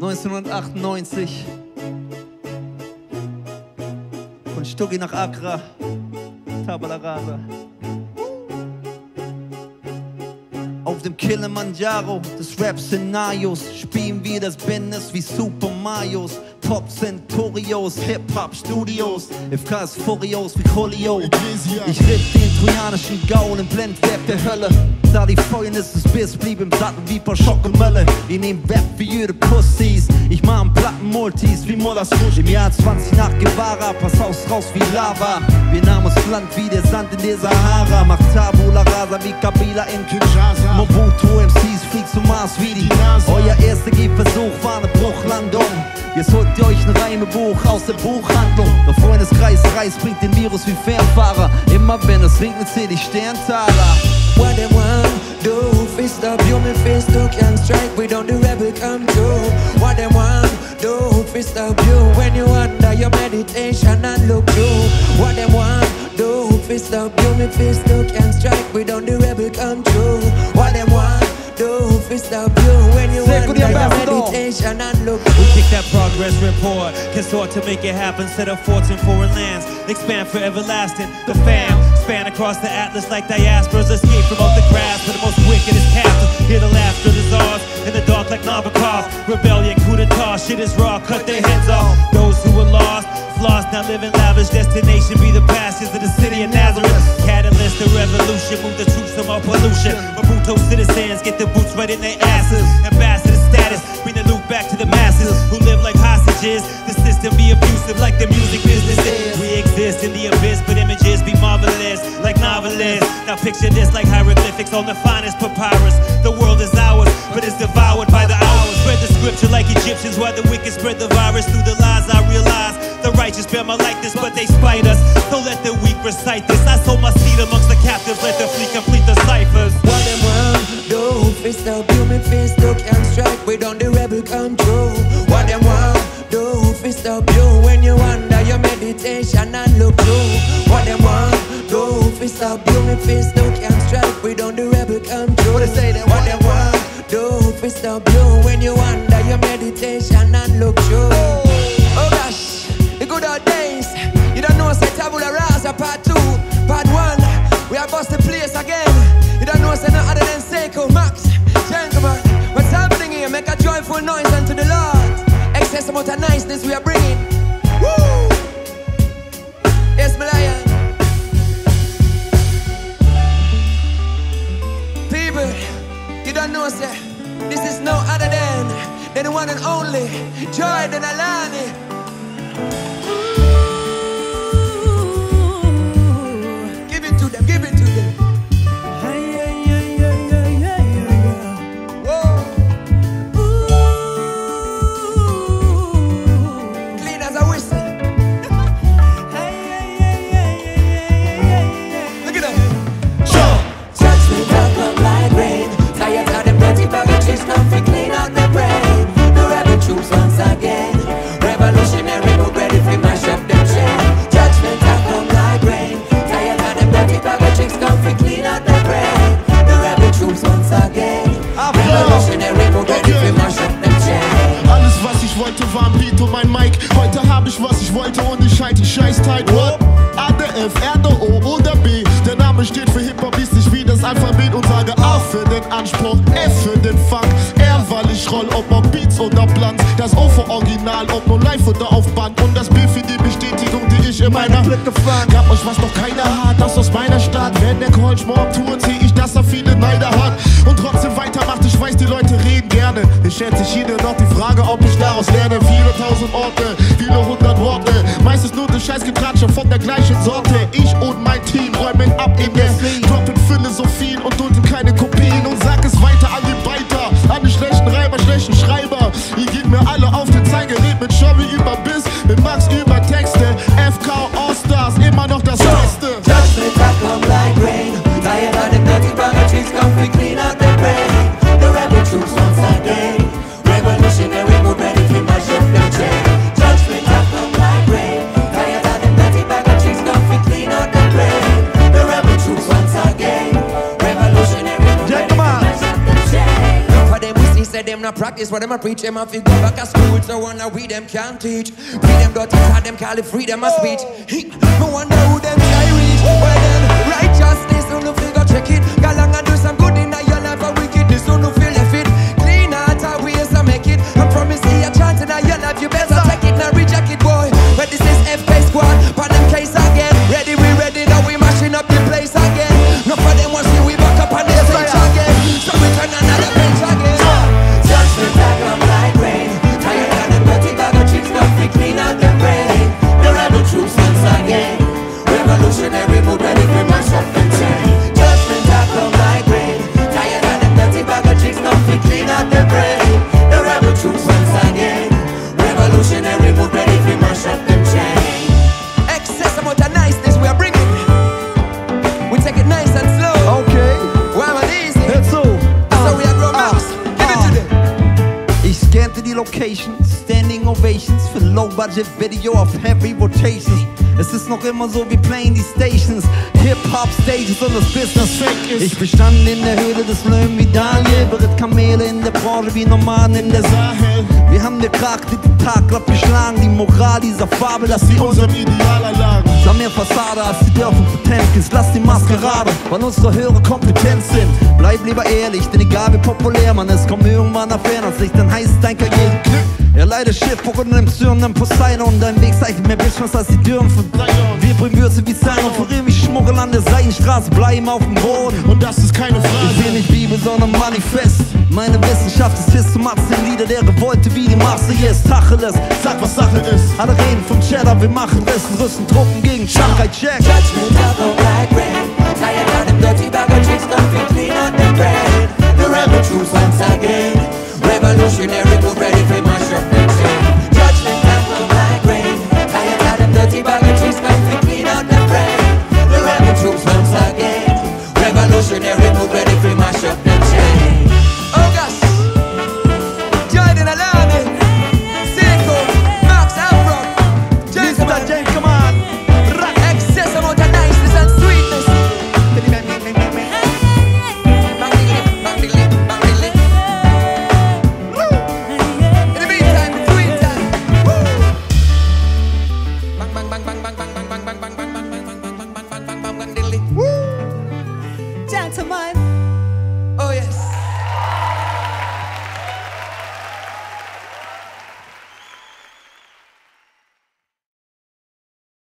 1998 von Stucki nach Accra, Tabula Rasa. Auf dem Kilimanjaro des Rap-Szenarios spielen wir das Business wie Super Marios. Pop Centurios, Hip-Hop-Studios, FKs Furios wie Julio. Ich ritt den trojanischen Gaul im Blendwerk der Hölle. Da die Fäulnis des Biss blieb im Sattel wie paar Schokolmölle. Ich nehm Rap für jede Pussys. Ich mach am Platten-Multis wie Mullers Rusch. Im Jahr 20 nach Guevara, pass Haus raus wie Lava. Wir nahmen uns Land wie der Sand in der Sahara. Macht Tabula Rasa wie Kabila in Kinshasa. Mobutu MCs fliegt zum Mars wie die NASA. Euer erster Gehversuch war eine Bruchlandung. Jetzt holt ihr euch ein Reimebuch aus der Buchhandlung. Der Freundeskreis Reis bringt den Virus wie Fernfahrer. Immer wenn es regnet, seht ich Sterntaler. What they want do, fist up, you me fist you can strike, we don't do rebel come true. What they want do, fist up you when you under your meditation and look through. What they want do, fist up, you me fist you can strike, we don't do rebel come true. What they want do, fist up you when you under your meditation and look through. We kick that progress report, consort to make it happen, set up forts in foreign lands, expand for everlasting. The fam span across the atlas like diasporas, escape from off the grass for the most wickedest captives. Hear the laughter of the czars in the dark like Nabokov. Rebellion, coup d'etat, shit is raw, cut their heads off. Those who were lost, floss, now living lavish. Destination be the pastures of the city of Nazareth. Catalyst the revolution, move the troops from our pollution. Maputo citizens get the boots right in their asses. Ambassador status, bring the loot back to the masses who live like hostages. The system be abusive like the music business is. We exist in the abyss, but images be marvelous like novelists. Now picture this like hieroglyphics on the finest papyrus. The world is ours, but it's devoured by the hours. Spread the scripture like Egyptians, while the wicked spread the virus. Through the lies I realize the righteous bear my likeness, but they spite us. Don't let the weak recite this. I sow my seed amongst the captives, let the fleet complete the ciphers. What them want do, fist up, you me fist you can strike, we don't the rebel come true. What them want do, fist up you when you under your meditation and look through. What them want do, fist up you me fist you can strike, we don't the rebel come true. What them want do, fist up you when you under your meditation and look through. Oh gosh, the good old days. You don't know say Tabula Rasa part 2, part 1. We have bust the place again. You don't know say no other than Seiko, Max, gentlemen. What's happening here? Make a joyful noise unto the Lord. Excess amount of niceness we are bringing. Woo! Yes, my lion. People, you don't know say this is no other than the one and only Jordan Alani. Give it to them, give it to them. Clean as a whistle. Look at that. Touch me, come like rain. Tired of them dirty baggages, come to clean out the brain. The rebel troops once again. Revolutionary, we're ready to mash up them chain. Judgment have come like rain. Tired of them dirty baggages, come to clean out the brain. The rebel troops once again. Revolutionary, we're ready to mash up them chain. Alles was ich wollte war ein Beat und mein Mic. Heute hab ich was ich wollte und ich halt die Scheißzeit. What? A, der F, R, der O oder B. Der Name steht für Hip-Hop, ist nicht wie das Alphabet und sage A für den Anspruch, F für den Funk, R, weil ich roll, ob auf Beats oder Blanz. Das O für Original, ob nur live oder auf Band. Und das B für die Bestätigung, die ich in meiner Blicke fand. Gab euch was noch keiner hat, das aus meiner Stadt. Wenn der Coach morgen Tour, zieh ich, dass er viele Neider hat. Und trotzdem weitermacht, ich weiß, die Leute reden gerne. Ich schätze sich jeder noch die Frage, ob ich daraus lerne. Viele tausend Orte, viele hundert Worte. Meistens nur das Scheißgetratsche von der gleichen Sorte. Ich und mein Team räumen ab in der droppen Philosophien und dulden keine Kopien. Und sag es weiter an die Beiter, an die schlechten Reiber, schlechten Schreiber. Ihr geht mir alle auf den Zeiger, red mit Schabi über Biss, mit Max über Texte. FK All-Stars, immer noch das Beste. Judgment have come like rain. Tired of them dirty baggages, come to clean out the brain. The rebel troops once again. Revolutionary, we're ready to mash up them chain. Judgment have come like rain. not practice what them a preach. Them a fi go back to school, so wanna we them can't teach. We them dirty, cause them call it freedom of speech. Me wonder who them can reach. Well then, righteousness, so no figure check it. Go along and do some good in your life, a wickedness, so no feel left it. Clean out our ways to make it. I promise you a chance in your life, you better take it, now reject it, boy. But this is FK Squad, pan them case again. Ready, we ready, now we mashing up the place again. No for them want see we back up on the stage again. So we turn another page again. Judgment that come like rain. Tired of them dirty bag of chicks, don't we clean out them brain. The rebel troops once again. Revolutionary mood ready for mash up and chain. Judgment that come like rain. Tired of them dirty bag of chicks, don't we clean out them brain. The rebel troops once again. Revolutionary mood ready for mash up and chain. Excess amount of niceness we are bringing. We take it nice and slow. Okay, Why am I easy? that's so. So we are grown max. Give it to them. Ich scannte die Locations, Standing Ovations für Low-Budget Video auf Heavy Rotations. Es ist noch immer so, wir playen die Stations, Hip-Hop-Stages und das Business fake ist. Ich bestand in der Höhle des Löwen wie Daniel, beritt Kamele in der Branche wie Nomaden in der Sahel. Wir haben der Krag den Tag glatt geschlagen, die Moral dieser Fabel, dass sie Unserem Ideal erlagen. sah mehr Fassade als die Dörfer Potemkins. Lass die Maskerade, weil unsere höhere Kompetenz sind. Bleib lieber ehrlich, denn egal wie populär man ist, komm irgendwann auf Weihnachtslicht, dann heißt dein Karriere ja leider Schiff, worin im zürnenden Poseidon. Dein Weg zeigt mehr Business als die Türen von wir bringen Würze wie Zeilen und für ewig Schmuggel an der Seitenstraße, bleiben auf dem Boden. Und das ist keine Frage. Ich will nicht Bibel, sondern Manifest. Meine Wissenschaft ist Histomatz, den Lieder der Revolte wie die Masse jetzt. Tacheles, sag was Sache ist. Alle reden vom Cheddar, wir machen Rissen, rüsten Truppen gegen Shanghai Check. Judgment that come like rain. Tired of them dirty bag of chicks, don't we clean out them brain. The rebel troops once again. Revolutionary mood ready for mash up and chain. Judgment that come like rain. Tired of them dirty bag of chicks, don't we clean out them brain. The rebel troops once again. Revolutionary mood ready for mash up and chain. Oh gosh. Jordan Alani. Seiko. Max Afro. James Mr. James, come on. Excess amount of niceness and sweetness. In the meantime, between time. Woo. Bang bang bang bang bang bang bang bang bang bang.